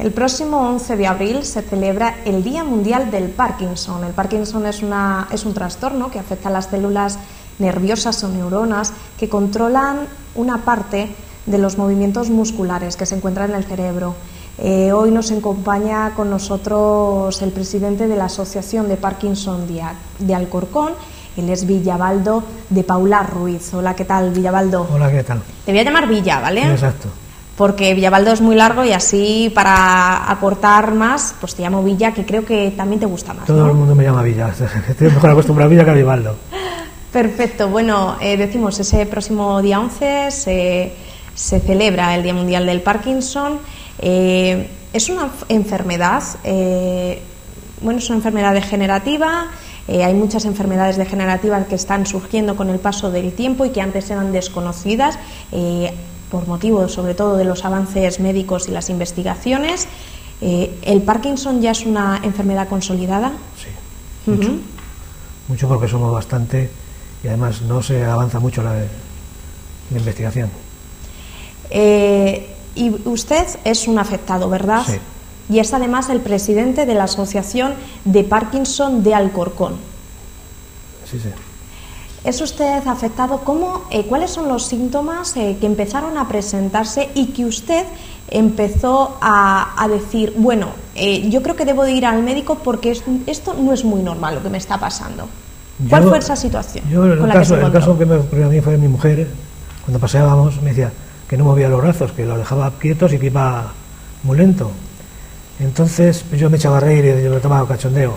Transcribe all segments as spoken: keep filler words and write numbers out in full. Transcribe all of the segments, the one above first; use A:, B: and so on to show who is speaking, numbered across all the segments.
A: El próximo once de abril se celebra el Día Mundial del Parkinson. El Parkinson es, una, es un trastorno que afecta a las células nerviosas o neuronas que controlan una parte de los movimientos musculares que se encuentran en el cerebro. Eh, hoy nos acompaña con nosotros el presidente de la Asociación de Parkinson de, de Alcorcón. Él es Villabaldo de Paula Ruiz. Hola, ¿qué tal, Villabaldo?
B: Hola, ¿qué tal?
A: Te voy a llamar Villa, ¿vale?
B: Sí, exacto.
A: Porque Villabaldo es muy largo y así para acortar más, pues te llamo Villa, que creo que también te gusta más,
B: Todo
A: ¿no?
B: el mundo me llama Villa. Estoy mejor acostumbrado a Villa que a Villabaldo.
A: Perfecto. Bueno, eh, decimos, ese próximo día once se, se celebra el Día Mundial del Parkinson. Eh, es una enfermedad, eh, bueno, es una enfermedad degenerativa. Eh, hay muchas enfermedades degenerativas que están surgiendo con el paso del tiempo y que antes eran desconocidas. Eh, por motivo sobre todo de los avances médicos y las investigaciones. Eh, ¿El Parkinson ya es una enfermedad consolidada?
B: Sí, mucho.
A: Uh-huh.
B: Mucho porque somos bastante y además no se avanza mucho la, la investigación.
A: Eh, y usted es un afectado, ¿verdad?
B: Sí.
A: Y es además el presidente de la Asociación de Parkinson de Alcorcón.
B: Sí, sí.
A: ¿Es usted afectado? ¿Cómo, eh, ¿Cuáles son los síntomas eh, que empezaron a presentarse y que usted empezó a, a decir, bueno, eh, yo creo que debo de ir al médico porque es, esto no es muy normal lo que me está pasando? ¿Cuál
B: yo,
A: fue esa situación?
B: Yo, el,
A: con la
B: caso,
A: que se
B: el caso que me ocurrió a mí fue mi mujer, cuando paseábamos, me decía que no movía los brazos, que los dejaba quietos y que iba muy lento. Entonces yo me echaba a reír y yo me tomaba cachondeo.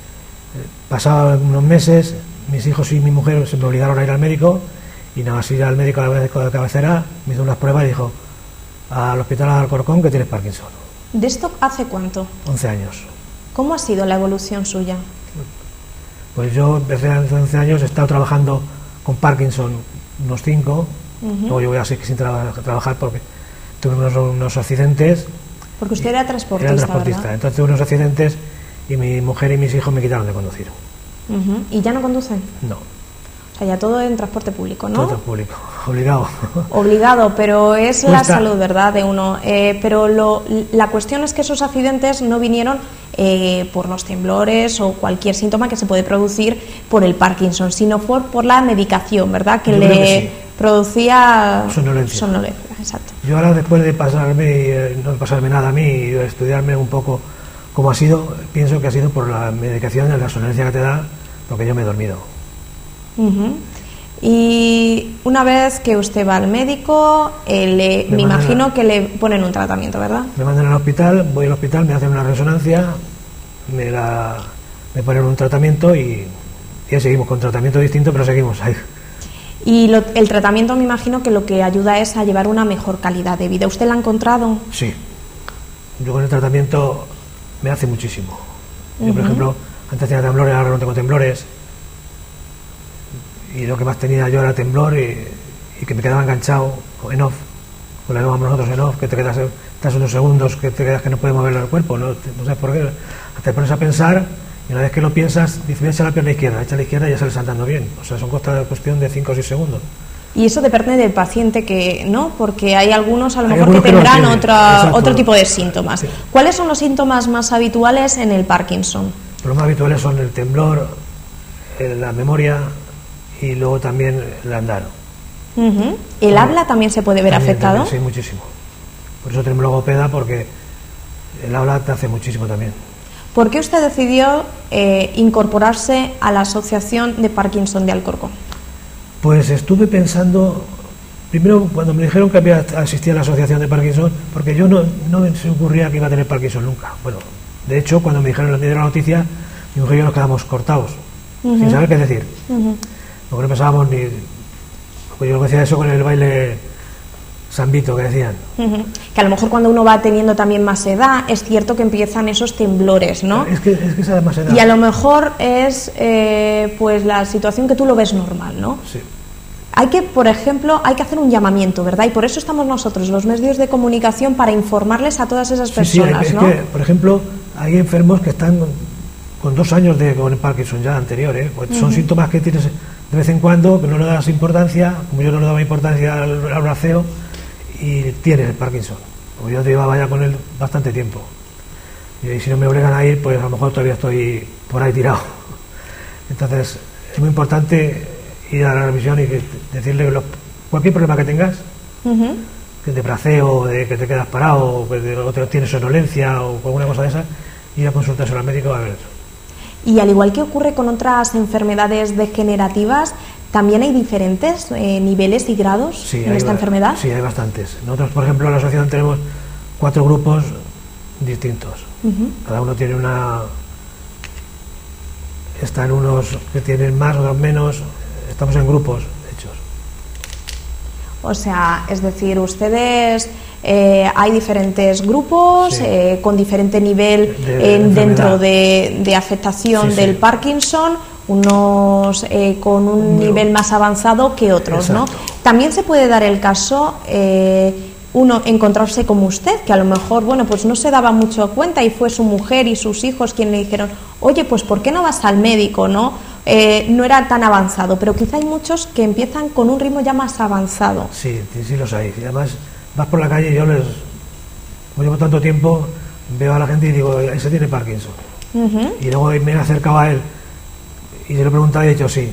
B: Pasaban unos meses, mis hijos y mi mujer se me obligaron a ir al médico y nada más ir al médico, al médico de cabecera, me hizo unas pruebas y dijo al hospital de Alcorcón que tienes Parkinson.
A: ¿De esto hace cuánto?
B: once años.
A: ¿Cómo ha sido la evolución suya?
B: Pues yo empecé hace once años, he estado trabajando con Parkinson unos cinco, uh-huh. Luego yo voy a seguir sin tra- trabajar porque tuve unos, unos accidentes.
A: Porque usted era transportista,
B: Era transportista,
A: ¿verdad?
B: Entonces tuve unos accidentes y mi mujer y mis hijos me quitaron de conducir.
A: Uh-huh. ¿Y ya no conducen?
B: No.
A: O sea, ya todo en transporte público, ¿no?
B: Todo público, obligado.
A: Obligado, pero es
B: Cuesta.
A: La salud, ¿verdad?, de uno. Eh, pero lo, la cuestión es que esos accidentes no vinieron eh, por los temblores o cualquier síntoma que se puede producir por el Parkinson, sino por, por la medicación, ¿verdad?, que
B: Yo
A: le
B: creo que sí.
A: producía
B: Somnolencia.
A: somnolencia, exacto.
B: Yo ahora, después de pasarme, eh, no pasarme nada a mí y estudiarme un poco cómo ha sido, pienso que ha sido por la medicación, la somnolencia que te da, porque yo me he dormido.
A: Uh-huh. Y una vez que usted va al médico, eh, le, me, me imagino a, que le ponen un tratamiento, ¿verdad?
B: Me mandan al hospital, voy al hospital, me hacen una resonancia, me, la, me ponen un tratamiento y ya seguimos con tratamiento distinto, pero seguimos ahí.
A: Y lo, el tratamiento, me imagino que lo que ayuda es a llevar una mejor calidad de vida. ¿Usted la ha encontrado?
B: Sí. Yo con el tratamiento me hace muchísimo. Yo, uh-huh. por ejemplo, antes tenía temblores, ahora no tengo temblores. Y lo que más tenía yo era temblor y, y que me quedaba enganchado en off, con la que llamamos nosotros en off, que te quedas, estás unos segundos que te quedas que no puedes mover el cuerpo, no, no sabes por qué, te pones a pensar y una vez que lo piensas, dices, echa la pierna izquierda, echa la izquierda y ya sale saltando bien, o sea, son cuestión de cinco o seis segundos.
A: Y eso depende del paciente, que no, porque hay algunos a lo
B: hay
A: mejor que tendrán
B: que
A: otra, otro tipo de síntomas.
B: Sí.
A: ¿Cuáles son los síntomas más habituales en el Parkinson?
B: Los más habituales son el temblor, la memoria y luego también el andar.
A: Uh-huh. ¿El bueno, habla también se puede ver
B: también,
A: afectado?
B: También, sí, muchísimo. Por eso tenemos logopeda, porque el habla te hace muchísimo también.
A: ¿Por qué usted decidió eh, incorporarse a la Asociación de Parkinson de Alcorcón?
B: Pues estuve pensando, primero cuando me dijeron que había asistido a la Asociación de Parkinson, porque yo no, no me se ocurría que iba a tener Parkinson nunca. Bueno, de hecho, cuando me dijeron, me dieron la noticia, mi mujer y yo nos quedamos cortados, uh-huh. sin saber qué decir. Uh-huh. Porque no pensábamos ni... Pues yo decía eso con el baile Sambito que decían.
A: Uh-huh. Que a lo mejor cuando uno va teniendo también más edad, es cierto que empiezan esos temblores, ¿no?
B: Es que, es que esa más edad.
A: Y a lo mejor es eh, pues la situación que tú lo ves normal, ¿no?
B: Sí.
A: Hay que, por ejemplo, hay que hacer un llamamiento, ¿verdad? Y por eso estamos nosotros, los medios de comunicación, para informarles a todas esas personas,
B: sí, sí, es
A: ¿no?
B: Que, por ejemplo, hay enfermos que están con dos años de con el Parkinson ya anterior, ¿eh? Pues son uh-huh. síntomas que tienes de vez en cuando, que no le das importancia, como yo no le daba importancia al, al braceo, y tienes el Parkinson. Pues yo llevaba ya con él bastante tiempo. Y si no me obligan a ir, pues a lo mejor todavía estoy por ahí tirado. Entonces, es muy importante ir a la revisión y que, decirle que lo, cualquier problema que tengas, uh-huh. que de braceo, de que te quedas parado, o que de, o te tienes sonolencia o alguna cosa de esa, ir a consultarse al médico a ver eso.
A: Y al igual que ocurre con otras enfermedades degenerativas, ¿también hay diferentes eh, niveles y grados
B: sí,
A: en esta enfermedad?
B: Sí, hay bastantes. Nosotros, por ejemplo, en la asociación tenemos cuatro grupos distintos. Uh-huh. Cada uno tiene una... Están unos que tienen más, otros menos. Estamos en grupos hechos.
A: O sea, es decir, ustedes... Eh, hay diferentes grupos sí. eh, con diferente nivel de, de eh, dentro de, de afectación sí, del sí. Parkinson, unos eh, con un no. nivel más avanzado que otros, ¿no? También se puede dar el caso eh, uno encontrarse como usted, que a lo mejor, bueno, pues no se daba mucho cuenta y fue su mujer y sus hijos quienes le dijeron, oye, pues ¿por qué no vas al médico, no? Eh, no era tan avanzado, pero quizá hay muchos que empiezan con un ritmo ya más avanzado.
B: Sí, sí los hay, y además vas por la calle y yo les, como llevo tanto tiempo, veo a la gente y digo, ese tiene Parkinson. Uh-huh. Y luego me he acercado a él y se lo he preguntado y he dicho sí.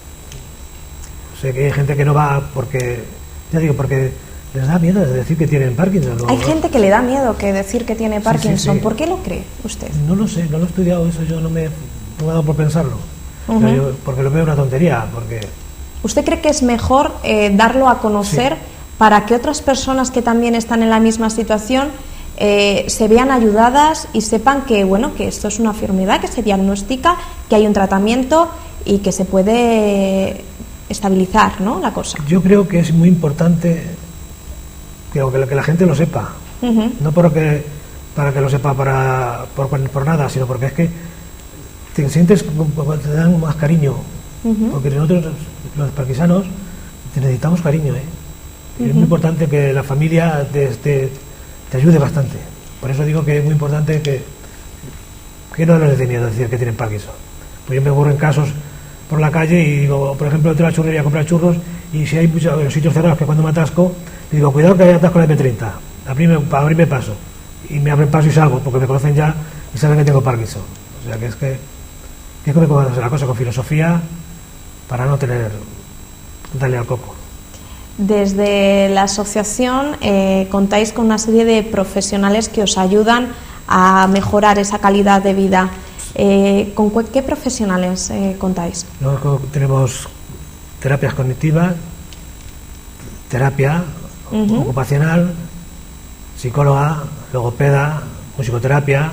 B: Sé que hay gente que no va porque, ya digo, porque les da miedo de decir que tienen Parkinson. ¿No?
A: Hay gente que le da miedo que decir que tiene Parkinson. Sí, sí, sí. ¿Por qué lo cree usted?
B: No lo sé, no lo he estudiado eso, yo no me, no me he dado por pensarlo. Uh-huh. Pero yo, porque lo veo una tontería. Porque...
A: ¿Usted cree que es mejor eh, darlo a conocer? Sí. Para que otras personas que también están en la misma situación eh, se vean ayudadas y sepan que, bueno, que esto es una enfermedad que se diagnostica, que hay un tratamiento y que se puede estabilizar, ¿no?, la cosa.
B: Yo creo que es muy importante que, que la gente lo sepa, uh-huh. no porque, para que lo sepa para, por, por nada, sino porque es que te sientes, te dan más cariño, uh-huh. porque nosotros los parkinsanos necesitamos cariño, ¿eh? Uh-huh. Es muy importante que la familia te, te, te ayude bastante. Por eso digo que es muy importante que, que no les dé miedo decir que tienen Parkinson. Pues yo me ocurren casos por la calle y digo, por ejemplo, entro a la churrería a comprar churros y si hay muchos en sitios cerrados que cuando me atasco, digo, cuidado que hay atasco en la eme treinta, abrirme, para abrirme paso. Y me abren paso y salgo porque me conocen ya y saben que tengo Parkinson. O sea que es que, que es que me puedo hacer la cosa con filosofía para no tener, darle al coco.
A: Desde la asociación eh, contáis con una serie de profesionales que os ayudan a mejorar esa calidad de vida. Eh, ¿Con qué profesionales eh, contáis?
B: Luego tenemos terapias cognitivas, terapia uh-huh. ocupacional, psicóloga, logopeda, musicoterapia.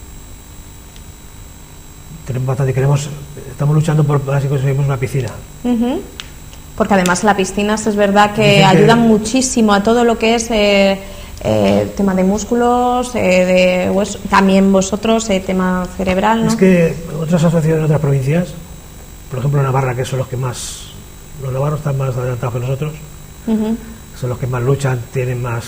B: Tenemos bastante, queremos, estamos luchando por así conseguimos una piscina. Uh-huh.
A: Porque además las piscinas es verdad que ayudan muchísimo a todo lo que es eh, eh, tema de músculos, eh, de hueso, también vosotros, eh, tema cerebral, ¿no?
B: Es que otras asociaciones de otras provincias, por ejemplo Navarra, que son los que más, los navarros están más adelantados que nosotros, uh-huh. son los que más luchan, tienen más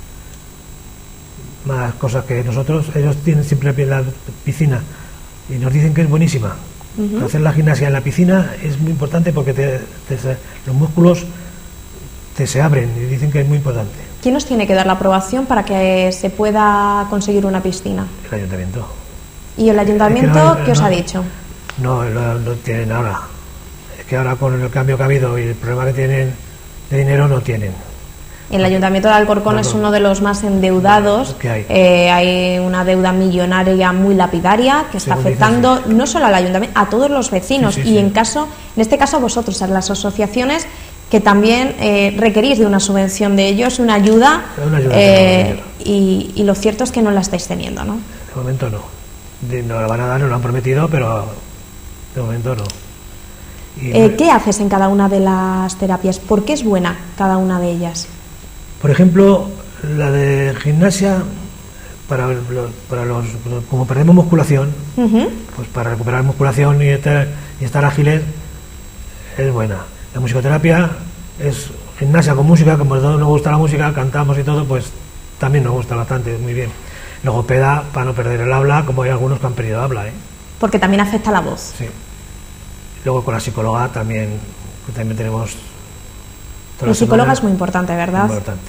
B: más cosas que nosotros. Ellos tienen siempre la piscina y nos dicen que es buenísima. Uh-huh. Hacer la gimnasia en la piscina es muy importante porque te, te, los músculos te se abren y dicen que es muy importante.
A: ¿Quién nos tiene que dar la aprobación para que se pueda conseguir una piscina?
B: El ayuntamiento.
A: ¿Y el ayuntamiento es que no, qué os
B: no,
A: ha dicho?
B: No, no, no tienen ahora. Es que ahora con el cambio que ha habido y el problema que tienen de dinero no tienen.
A: El Ayuntamiento de Alcorcón no, no. es uno de los más endeudados.
B: ¿Qué hay?
A: Eh, hay una deuda millonaria muy lapidaria que está Según afectando dices, sí. no solo al Ayuntamiento, a todos los vecinos. Sí, sí, y sí. en caso, en este caso vosotros, a las asociaciones que también eh, requerís de una subvención de ellos, una ayuda,
B: una ayuda
A: eh, y, y lo cierto es que no la estáis teniendo, ¿no?
B: De momento no. De, no la van a dar, no lo han prometido, pero de momento no. Y
A: eh, ¿Qué haces en cada una de las terapias? ¿Por qué es buena cada una de ellas?
B: Por ejemplo, la de gimnasia, para, para los, como perdemos musculación, uh-huh. pues para recuperar musculación y estar, y estar ágiles, es buena. La musicoterapia es gimnasia con música, como a todos nos gusta la música, cantamos y todo, pues también nos gusta bastante, muy bien. Logopeda, para no perder el habla, como hay algunos que han perdido habla, ¿eh?
A: Porque también afecta la voz.
B: Sí. Luego con la psicóloga también, también tenemos...
A: La psicóloga es muy importante, ¿verdad?
B: Muy importante.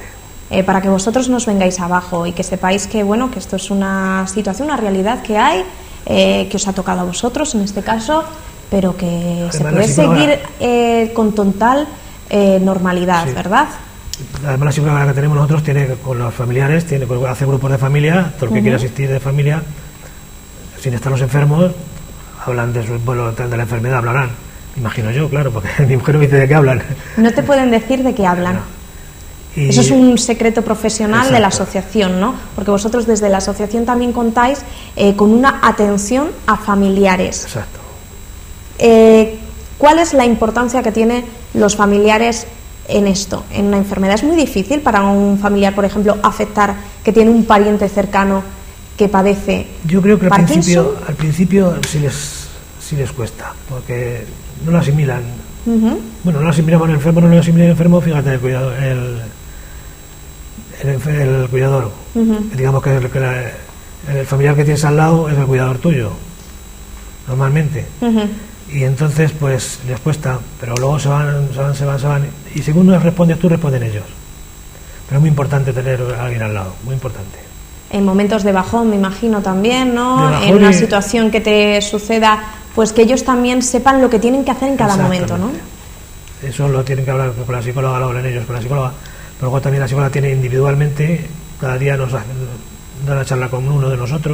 A: eh, para que vosotros nos vengáis abajo y que sepáis que, bueno, que esto es una situación, una realidad que hay, eh, que os ha tocado a vosotros en este caso, pero que
B: Además,
A: se puede seguir eh, con total eh, normalidad, sí. ¿verdad?
B: Además, la psicóloga que tenemos nosotros tiene con los familiares, tiene, hace grupos de familia, todo el que uh-huh. quiere asistir de familia, sin estar los enfermos, hablan de, su, bueno, de la enfermedad, hablarán, imagino yo, claro, porque mi mujer me dice de qué hablan.
A: No te pueden decir de qué hablan. No. Y eso es un secreto profesional exacto. de la asociación, ¿no? Porque vosotros desde la asociación también contáis eh, con una atención a familiares.
B: Exacto.
A: Eh, ¿Cuál es la importancia que tienen los familiares en esto, en una enfermedad? Es muy difícil para un familiar, por ejemplo, afectar que tiene un pariente cercano que padece.
B: Yo creo que al
A: Parkinson.
B: principio, al principio sí les, sí les cuesta, porque no lo asimilan. Uh-huh. Bueno, no lo asimilan el enfermo, no lo asimilan el enfermo, fíjate, el cuidador, el, el, el cuidador. Uh-huh. Digamos que, el, que la, el familiar que tienes al lado es el cuidador tuyo, normalmente. Uh-huh. Y entonces pues les cuesta, pero luego se van, se van, se van, se van, y según no les respondes tú, responden ellos. Pero es muy importante tener a alguien al lado, muy importante.
A: En momentos de bajón, me imagino también, ¿no? En una y... situación que te suceda, pues que ellos también sepan lo que tienen que hacer en cada momento, ¿no?
B: Eso lo tienen que hablar con la psicóloga, lo hablan ellos con la psicóloga, pero luego también la psicóloga tiene individualmente, cada día nos da una charla con uno de nosotros,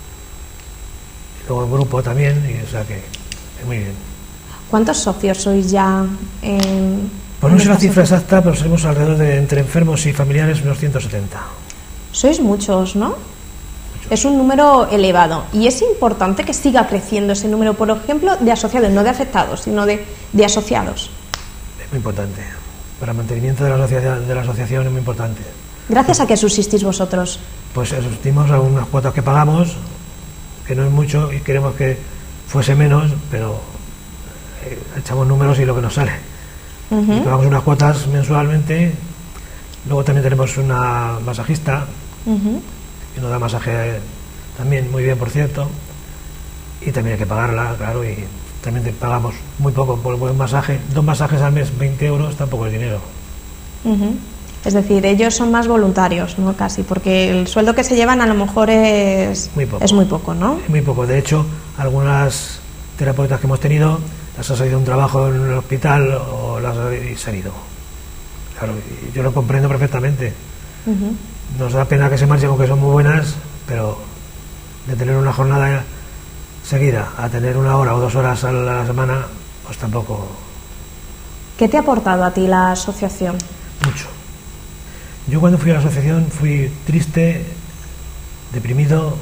B: y luego en grupo también, y o sea que muy bien.
A: ¿Cuántos socios sois ya en...?
B: Pues no sé la cifra exacta, pero somos alrededor de, entre enfermos y familiares, unos ciento setenta.
A: Sois muchos, ¿no? Muchos. Es un número elevado. Y es importante que siga creciendo ese número, por ejemplo, de asociados, no de afectados, sino de, de asociados.
B: Es muy importante. Para el mantenimiento de la asociación, de la asociación es muy importante.
A: ¿Gracias a qué subsistís vosotros?
B: Pues subsistimos a unas cuotas que pagamos, que no es mucho, y queremos que fuese menos, pero eh, echamos números y lo que nos sale. Uh-huh. Y pagamos unas cuotas mensualmente. Luego también tenemos una masajista, uh-huh. que nos da masaje también muy bien, por cierto, y también hay que pagarla, claro, y también te pagamos muy poco por el buen masaje. Dos masajes al mes, veinte euros, tampoco es dinero.
A: Uh-huh. Es decir, ellos son más voluntarios, ¿no? Casi, porque el sueldo que se llevan a lo mejor es
B: muy poco,
A: es muy poco, ¿no?
B: Es muy poco. De hecho, algunas terapeutas que hemos tenido las ha salido un trabajo en el hospital o las ha y han ido. Claro, yo lo comprendo perfectamente. Uh-huh. Nos da pena que se marchen porque son muy buenas, pero de tener una jornada seguida a tener una hora o dos horas a la semana, pues tampoco.
A: ¿Qué te ha aportado a ti la asociación?
B: Mucho. Yo cuando fui a la asociación fui triste, deprimido,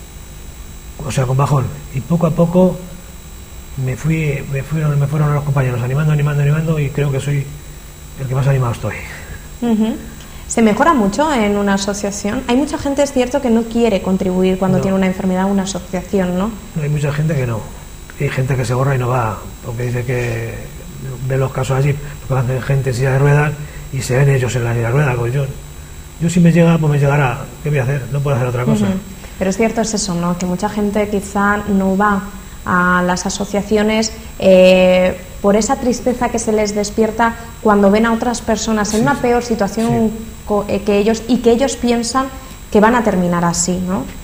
B: o sea, con bajón, y poco a poco me fui, me fueron, me fueron los compañeros animando, animando, animando, y creo que soy el que más animado estoy. Uh-huh.
A: ¿Se mejora mucho en una asociación? Hay mucha gente, es cierto, que no quiere contribuir cuando no. tiene una enfermedad a una asociación, ¿no?
B: Hay mucha gente que no. Hay gente que se borra y no va, porque dice que ve los casos allí, porque hacen gente en silla de ruedas y se ven ellos en la silla de ruedas. Pues yo, yo si me llega, pues me llegará. ¿Qué voy a hacer? No puedo hacer otra cosa.
A: Uh-huh. Pero es cierto, es eso, ¿no? Que mucha gente quizá no va a las asociaciones eh, por esa tristeza que se les despierta cuando ven a otras personas en sí, una peor situación sí. co- eh, que ellos y que ellos piensan que van a terminar así, ¿no?